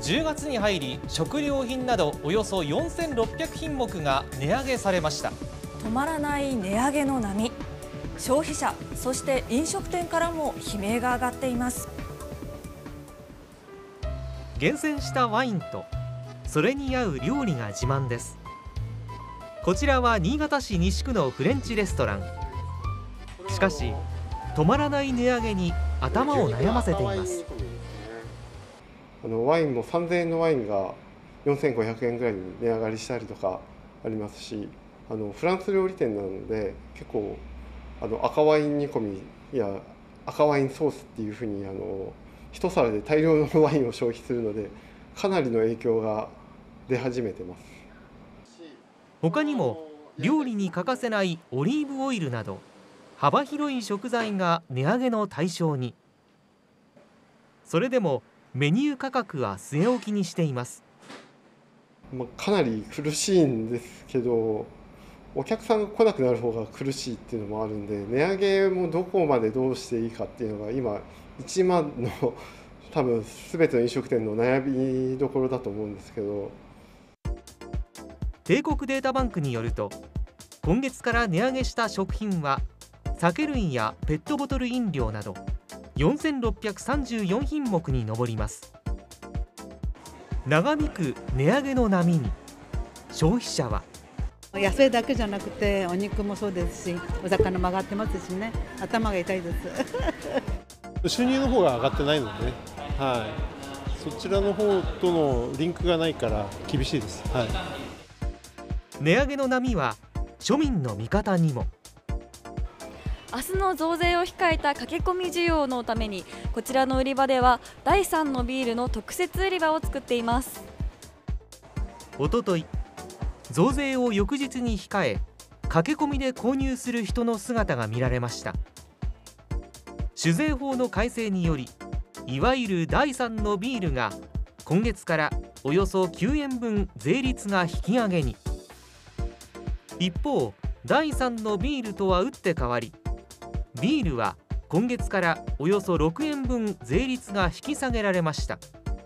10月に入り、食料品などおよそ4600品目が値上げされました。 止まらない値上げの波、消費者、そして飲食店からも悲鳴が上がっています。 厳選したワインとそれに合う料理が自慢です。こちらは新潟市西区のフレンチレストラン。しかし止まらない値上げに頭を悩ませています。 ワインも3000円のワインが4500円ぐらいに値上がりしたりとかありますし、フランス料理店なので結構赤ワイン煮込みや赤ワインソースっていうふうに一皿で大量のワインを消費するので、かなりの影響が出始めてます。 他にも料理に欠かせないオリーブオイルなど幅広い食材が値上げの対象に。それでもメニュー価格は据え置きにしています。 かなり苦しいんですけど、お客さんが来なくなる方が苦しいっていうのもあるんで、値上げもどこまでどうしていいかっていうのが今一番の多分全ての飲食店の悩みどころだと思うんですけど。 帝国データバンクによると、今月から値上げした食品は酒類やペットボトル飲料など4634品目に上ります。長引く値上げの波に消費者は、 野菜だけじゃなくてお肉もそうですし、お魚も上がってますしね、頭が痛いです収入の方が上がってないのでね、そちらの方とのリンクがないから厳しいです。 値上げの波は庶民の味方にも。 明日の増税を控えた駆け込み需要のために、こちらの売り場では第3のビールの特設売り場を作っています。 おととい、増税を翌日に控え、駆け込みで購入する人の姿が見られました。酒税法の改正により、いわゆる第3のビールが今月からおよそ9円分税率が引き上げに。一方、第3のビールとは打って変わり、ビールは今月からおよそ6円分税率が引き下げられました。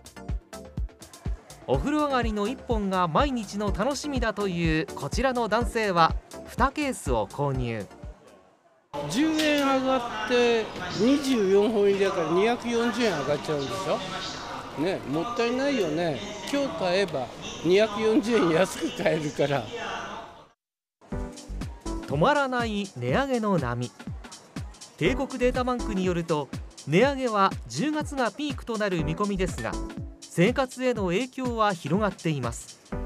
お風呂上がりの1本が毎日の楽しみだというこちらの男性は2ケースを購入。 10円上がって24本入りだから240円上がっちゃうんでしょね。もったいないよね。今日買えば240円安く買えるから。 止まらない値上げの波。帝国データバンクによると、値上げは10月がピークとなる見込みですが、生活への影響は広がっています。